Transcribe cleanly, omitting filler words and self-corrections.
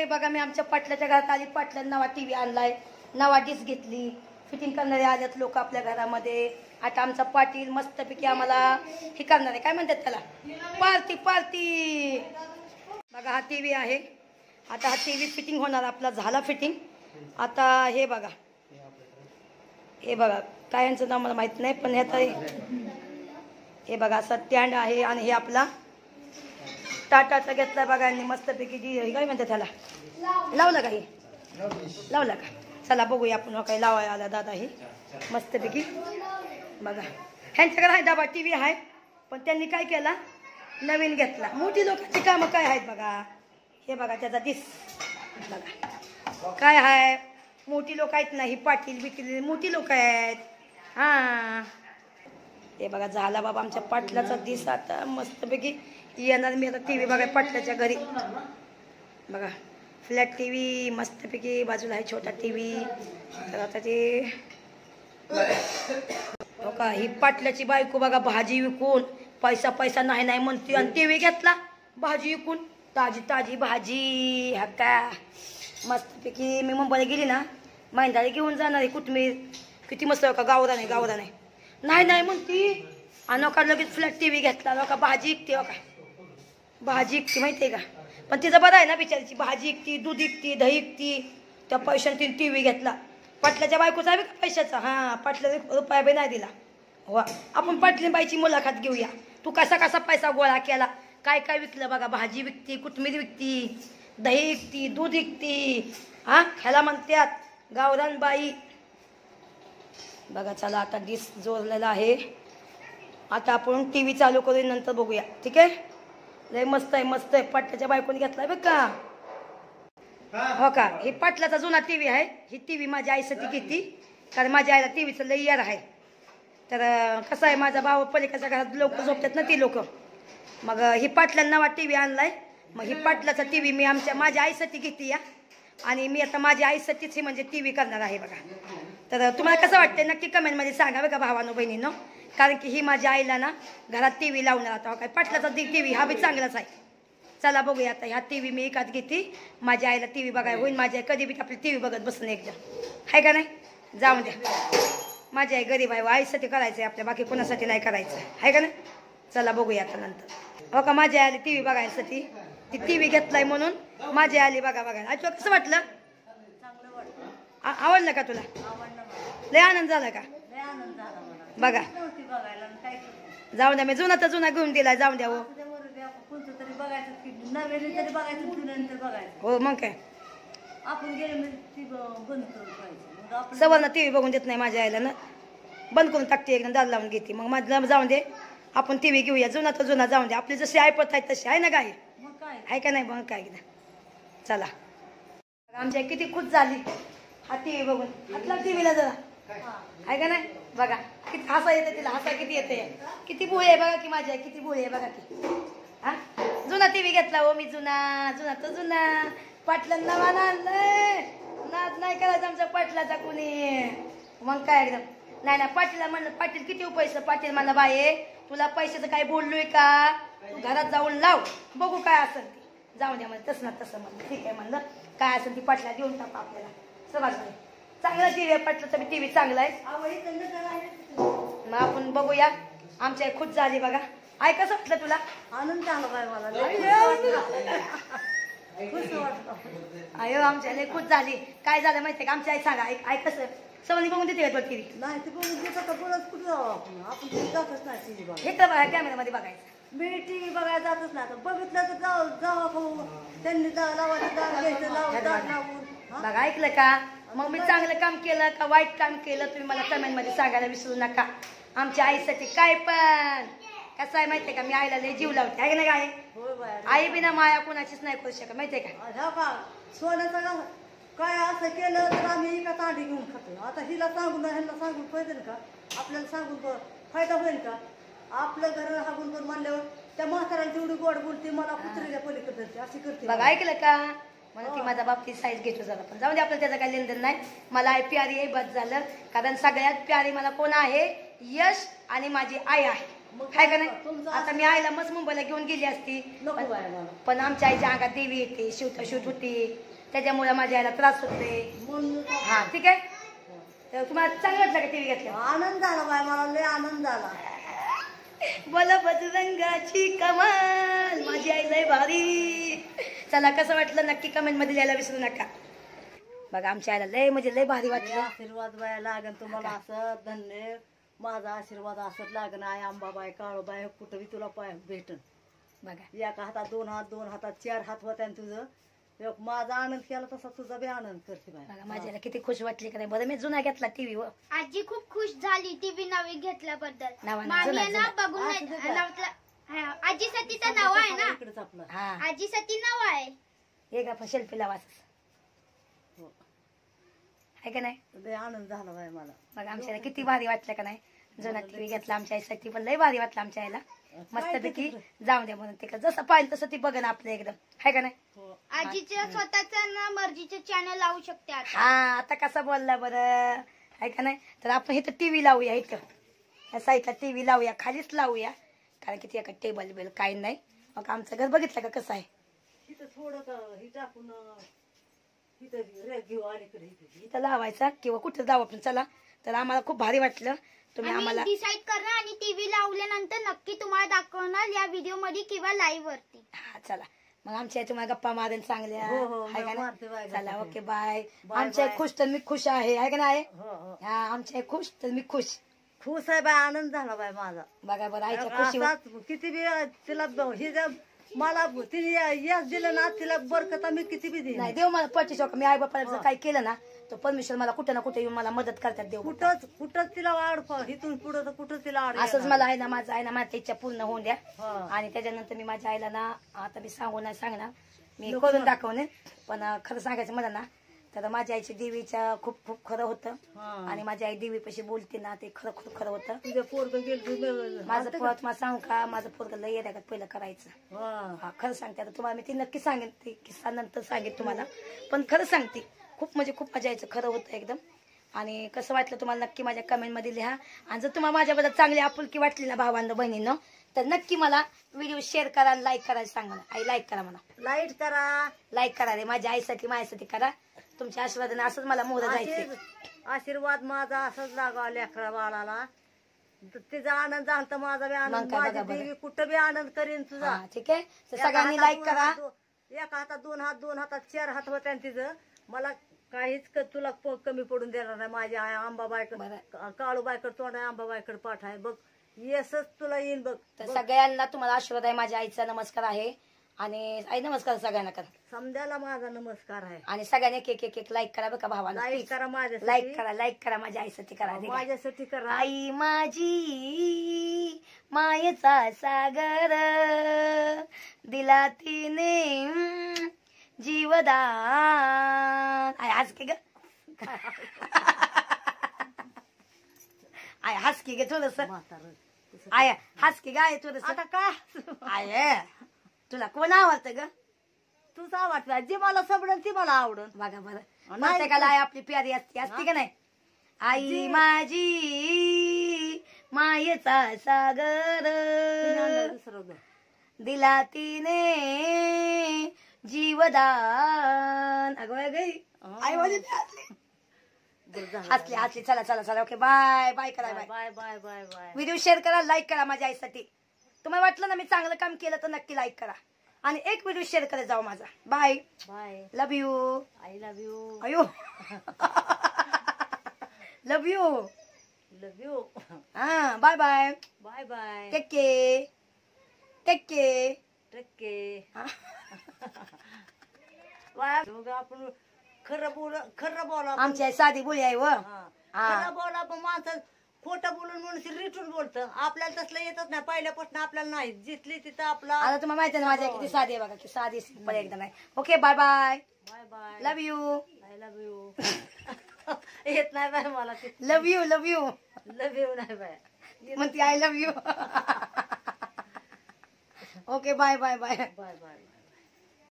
बघा मी आमच्या पाटलाच्या घरात आली, पाटलांना नवा टीव्ही आणलाय, नवा डिश घेतली, फिटिंग करणारे आल्यात लोक आपल्या घरामध्ये. आता आमचा पाटील मस्तपैकी आम्हाला हे करणार आहे, काय म्हणतात त्याला, पार्टी पार्टी. बघा हा टीव्ही आहे. आता हा टीव्ही फिटिंग होणार आपला, झाला फिटिंग. आता हे बघा, हे बघा काय यांचं नाव मला माहित नाही, पण ह्याचा हे बघा असा स्टँड आहे. आणि हे आपला टाटाचा घेतला बघा यांनी मस्तपैकी. जी काय म्हणतात त्याला, लावलं का, हे लावलं का. चला बघूया आपण, हो काही लावाय आला दादा ही मस्तपैकी. बघा ह्यांच्याकडे आहे डबा टीव्ही आहे, पण त्यांनी काय केला, नवीन घेतला. मोठी लोकांची कामं काय आहेत बघा. हे बघा त्याचा दिस बघा काय आहे, मोठी लोक आहेत ना, ही पाटील बिटील मोठी लोक आहेत. हां हे बघा झाला बाबा आमच्या पाटलाचा दिस. आता मस्तपैकी येणार मी आता टीव्ही बघा पाटलाच्या घरी. बघा फ्लॅट टीव्ही मस्तपैकी, बाजूला आहे छोटा टीव्ही. तर आता ते हो का, ही पाटल्याची बायको बघा भाजी विकून पैसा पैसा नाही नाही म्हणते, आणि टीव्ही घेतला भाजी विकून, ताजी ताजी भाजी. हा का मस्तपैकी. मी मुंबईला गेली ना, मैंदाळी घेऊन जाणार आहे कोथमीर, किती मस्त का, गावरा नाही गावरा नाही नाही नाही म्हणती. आणि नका लगेच फ्लॅट टीव्ही घेतला, नका भाजी विकते. हो का भाजी विकते माहिती आहे का, पण तिचं बरं आहे ना बिचारीची, भाजी विकती, दूध विकती, दही विकती, त्या पैशाने तिने टीव्ही घेतला. पाटलाच्या बायकोचा आहे का पैशाचा. हां पाटला रुपया बी नाही दिला. हो आपण पाटली बाईची मुलाखत घेऊया. तू कसा कसा पैसा गोळा केला, काय काय विकलं बघा. भाजी विकती, कोथमीर विकती, दही विकती, दूध विकती. हां ह्याला म्हणतात गावरान बाई. बघा चला आता डिश जोडलेला आहे. आता आपण टीव्ही चालू करू, नंतर बघूया, ठीक आहे. लय मस्त आहे मस्त आहे. पाटलाच्या बायकोने घेतलाय बघ का. हो का, हे पाटलाचा जुना टीव्ही आहे. ही टीव्ही माझ्या आईसाठी घेतली, कारण माझ्या आईला टीव्हीचं लई यार आहे. तर कसं आहे, माझा भाऊ पलीकडच्या घरात लोक झोपतात ना, ती लोक. मग ही पाटलांना नवा टीव्ही आणलाय. मग ही पाटलाचा टीव्ही मी माझ्या आईसाठी घेतली या. आणि मी आता माझ्या आईसाठीच हे म्हणजे टीव्ही करणार आहे बघा. तर तुम्हाला कसं वाटतंय नक्की कमेंटमध्ये सांगा बघा भावानो बहिणींनो. कारण की ही माझ्या आईला ना घरात टीव्ही लावणार. आता काय पाटलाचा टीव्ही हा बी चांगलाच आहे. चला बघूया आता. ह्या टीव्ही मी एकाच घेते, माझ्या आईला टीव्ही बघायला होईल. माझी आई कधी बी आपली टीव्ही बघत बसून एकदा, आहे का नाही. जाऊन द्या, माझी आई गरीब आहे, आईसाठी करायचं आहे आपल्या, बाकी कोणासाठी नाही करायचं, आहे का नाही. चला बघूया आता नंतर. हो का माझ्या आईला टीव्ही बघायसाठी, ती टीव्ही घेतलाय म्हणून माझी आली बघा बघायला. तुला कसं वाटलं, आवडलं का तुला, लय आनंद झाला का बघा. जाऊन द्या, मी जुना तर जुना घेऊन दिला, जाऊन द्या. हो मग काय, सवरनं टीव्ही बघून देत नाही माझ्या आईला ना, बंद करून टाकते एकदम, दार लावून घेते. मग माझं जाऊन दे, आपण टीव्ही घेऊया जुना तर जुना, जाऊन दे. आपली जशी ऐपत आहे तशी आहे ना गाय, आहे का नाही. मग काय चला, आमच्या किती खुश झाली हा टीव्ही बघून. हातला टीव्हीला जरा, आहे का नाही. बघा किती हसा येते तिला, हसा किती येते, किती भोळी आहे बघा की माझी आई, किती भोळी आहे बघा की. हा जुना टीव्ही घेतला हो मी, जुना जुना तर जुना. पाटलांना आणलंय, नाद नाही करायचं आमच्या पाटलाचा कुणी. मग काय एकदम नाही ना. पाटीलला म्हणलं, पाटील किती पैसे. पाटील म्हणला बाये तुला पैशाचं काय बोललोय का, तू घरात जाऊन लाव, बघू काय असेल ती. जाऊन द्या म्हणजे तसं ना तसं म्हणलं, ठीक आहे म्हणलं. काय असेल ती पाटला देऊन टाका आपल्याला, समजलं. चांगला टीव्ही आहे पाटलाचा, टीव्ही चांगला आहे. मग आपण बघूया. आमच्या खुश झाली बघा. आई कसं वाटलं तुला, आनंद झाला बाय मला, अयो आमच्या लय खुश झाली. काय झालं माहितीये का, आमची आई सांगा, आई कसं सवनी बघून देते का टीव्ही. नाही ते बघून देत आता, परत कुठे जाऊ आपण जातच नाही टीव्ही बघा. हे तर बघा कॅमेरामध्ये बघायचं. मी टीव्ही बघायला जातच नाही. आता बघितलं तर जाऊ जाऊ त्यांनी लावायचं, दार घ्यायचं, लावून बघा. ऐकलं का. मग मी चांगलं काम केलं का वाईट काम केलं तुम्ही मला कमेंटमध्ये सांगायला विसरू नका. आमच्या आईसाठी काय पण कसं आहे माहितीये का, मी आईला लय जीव लावते, आहे ना काय. आई बिना माया कोणाचीच नाही करू शकत माहितीये का. सोन्याचं काय असं केलं तर आम्ही एका तांडी घेऊन खातो. आता हिला सांगून ह्यांना सांगून पाहिजे का, आपल्याला सांगून फायदा होईल का. आपलं घर हागून करून मानल्यावर त्या म्हाताऱ्याला तेवढी गोड बोलते, मला कुत्रीच्या पलीकडे अशी करते. बघा ऐकलं का, मला ती माझा बाप ती साईज घेतो झाला, पण जाऊ दे आपलं त्याचं काही लेनदेन नाही. मला आई प्यारी आहे बस झालं. कारण सगळ्यात प्यारी मला कोण आहे, यश आणि माझी आई आहे, काय का नाही. आता मी आईला मस्त मुंबईला घेऊन गेली असती, पण आमच्या आईच्या अंगात देवी येते, शिवता शिवत होती. त्याच्यामुळे माझ्या याला त्रास होते. म्हणून हा ठीक आहे. तर तुम्हाला चांगलं वाटलं का टीव्ही घेतलं? आनंद झाला बाय, मला लय आनंद झाला. बोला बजरंगाची कमाल, माझी आई लय भारी. चला कसं वाटलं नक्की कमेंट मध्ये लिहायला विसरू नका. बघा आमच्या आईला लय म्हणजे लय भारी वाटलं. आशीर्वाद बाय लागन तुम्हाला असं. धन्य माझा आशीर्वाद असत लागन. आई अंबाबाई काळूबाई कुठं बी तुला पाय भेटन. बघा एका हातात 2 हात, 2 हातात 4 हात होत्या तुझं. एक माझा आनंद केला तसा तुझा बी आनंद करते बाय. बघा माझ्याला किती खुश वाटली का नाही. बरं मी जुना घेतला टीव्ही व आजी खूप खुश झाली टीव्ही नवी घेतल्याबद्दल. नावानं मामी जुना, आहे ना जुना. बघून असं नाही- का? नावातलं- आजी सतीचं नाव आहे ना. इकडेच आपलं. हा आजी सती नाव आहे. एक आपण सेल्फी लावा हो. आहे का नाही. लय आनंद झाला बाय मला. बघा आमच्याला किती भारी वाटलं का नाही. जुना टीव्ही घेतला आमच्या आईसाठी पण लय भारी वाटलं आमच्या आईला. मस्तपैकी जाऊ द्या म्हणून ते जसं पाहिजे तसं ती बघन आपलं एकदम. आहे का नाही. हो. आजीच्या स्वतःचा ना मर्जीचे चॅनल लावू शकते आता. हा आता कसं बोलला बरं. आहे का नाही. तर आपण इथं टीव्ही लावूया. इथं या साईडला टीव्ही लावूया, खालीच लावूया. कारण की एका टेबल बिल काही नाही. मग आमचं घर बघितलं का कसं आहे. इथं थोडं का ही टाकून इथं रेग घेऊ अलीकडे इथे. इथं लावायचा किंवा कुठं जाऊ आपण. चला तर आम्हाला खूप भारी वाटलं. तुम्ही आम्हाला डिसाईड करणार आणि टीव्ही लावल्यानंतर नक्की तुम्हाला दाखवणार या व्हिडिओ मध्ये किंवा लाईव्ह वरती. हा चला मग आमच्या तुम्हाला गप्पा मारेन चांगल्या. हो, हो, आहे का मारते बाय नाही. गप्पा. चला ओके बाय. बाय, आमच्या बाय. खुश तर मी खुश आहे का नाही. हो हो. हा आमच्या खुश तर मी खुश. खुश आहे बाय, आनंद झाला बाय माझा. बघा बरं आईच्या खुशीवर असाच किती बी तिला ही जर मला तिने यश दिलं ना तिला बरकत मी किती बी देईन. नाही देव मला पच्चीस मी आई बापाला जर काही केलं ना तर परमेश्वर मला कुठे ना कुठे येऊन मला मदत करतात. देव कुठंच तिला वाढ इथून पुढं तर कुठं तिला आड असंच मला आहे ना. माझं आहे ना माझ्या इच्छा पूर्ण होऊन द्या. हा. आणि त्याच्यानंतर मी माझ्या आईला ना आता मी सांगू नाही सांगणार. मी करून दाखवणे. पण खरं सांगायचं मला ना तर माझ्या आईची देवीच्या खूप खूप खरं होतं. हा. आणि माझी आई देवीपाशी बोलते ना ते खरं खूप खरं होतं. तुझ्या पोरग गेलं माझं पोरं तुम्हाला सांगू का. माझं पोरग लय येतं पहिलं करायचं. हा खरं सांगते. आता तुम्हाला मी ती नक्की सांगेन. ती किस्सा नंतर सांगेन तुम्हाला. पण खरं सांगते खूप म्हणजे खूप मजा यायचं खरं होतं एकदम. आणि कसं वाटलं तुम्हाला नक्की माझ्या कमेंट मध्ये लिहा. आणि जर तुम्हाला माझ्याबद्दल चांगली आपुलकी वाटली ना भावांनो बहिणींनो तर नक्की मला व्हिडिओ शेअर करा आणि लाईक करायला सांगा ना. आई लाईक करा मला. लाईट करा. लाईक करा रे माझ्या आईसाठी माझ्यासाठी करा. तुमच्या आशीर्वादाने असंच मला मोहर जायचं. आशीर्वाद माझा असंच लागावा लेकरा बाळाला. तिचा आनंद झाला तर माझा बी आनंद. मग काय माझी बघा बरं. देवी कुठं बी आनंद करीन तुझा. हा ठीक आहे. तर एका सगळ्यांनी हातात लाईक करा. एका हातात 2 हात, 2 हातात 4 हात होत्या आणि तिचं मला काहीच तुला कमी पडून देणार नाही. माझ्या आई अंबाबाईकडे काळूबाईकडे तोंड आहे, अंबाबाईकडे पाठ आहे बघ. येसच तुला येईन बघ. तर सगळ्यांना तुम्हाला आशीर्वाद आहे. माझ्या आईचा नमस्कार आहे. आणि आई नमस्कार सगळ्यांना करा. समजायला माझा नमस्कार आहे. आणि सगळ्यांनी एक लाईक करा बघा भावाला. लाईक करा माझ्या लाईक करा माझ्या आईसाठी करा. माझ्यासाठी करा. आई माझी मायेचा सागर दिला तिने जीवदान. आय हस की ग. आय हस की ग थोडस. म्हातारं. आय हस की ग आहे थोडस. आता काय आय तुला कोण आवडतं ग. तूच आवडत जी मला सबडन ती मला आवडन. बघा बरं नाही. प्रत्येकाला आई आपली प्यारी असते का नाही. आई माझी मायेचा सागर दुसरं दिला तिने जीवदान. अगं गई आई माझी हसली हसली. चला चला चला ओके बाय बाय करा. Bye bye bye bye bye. Video share करा, लाईक करा माझ्या आईसाठी. तुम्हाला वाटलं ना मी चांगलं काम केलं तर नक्की लाईक करा. आणि एक व्हिडिओ शेअर करत जाऊ माझा. Bye bye. Love you. I love you. अयो लव यू. Love you. हा bye bye. Bye bye. Take care. Take care. टक्के. हा. मग आपण खरं बोला. आमची आई साधी बोली आहे व. हा. खरं बोला पण माणसं खोटं बोलून म्हणून रिटून बोलतं. आपल्याला तसलं येतच नाही पहिल्यापासून. आपल्याला नाही जिथली तिथं आपला. आता तुम्हाला माहिती आहे ना माझ्या किती साधी आहे बघा. की साधी सिंपल एकदम आहे. Okay bye bye. Bye bye. Love you. I love you. येत नाही बाय मला ते. Love you. Love you love you नाही बाय. म्हणते I love you. Okay bye bye bye. Bye bye.